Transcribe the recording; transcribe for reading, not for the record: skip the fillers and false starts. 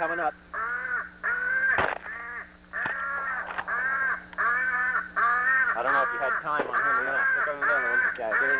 coming up. I don't know if you had time on him or not. Look on the other one. Yeah,